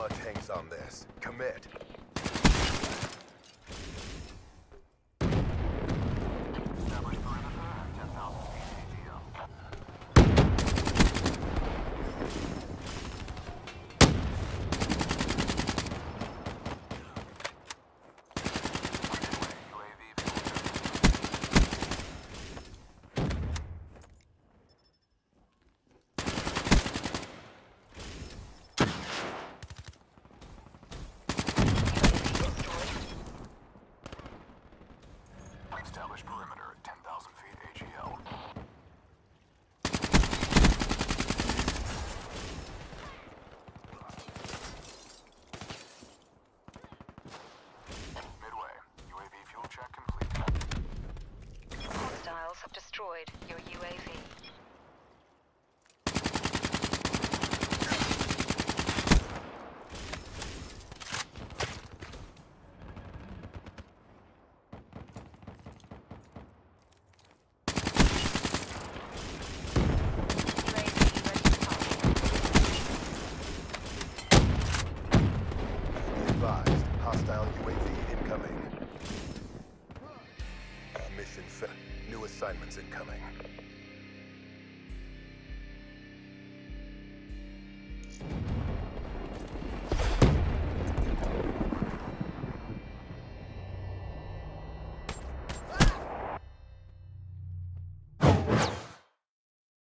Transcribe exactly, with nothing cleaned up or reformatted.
much hangs on this. Commit. Establish perimeter at ten thousand feet A G L. Midway. U A V fuel check complete. Hostiles have destroyed your U A V. Advised. Hostile U A V incoming. Mission fit. New assignments incoming.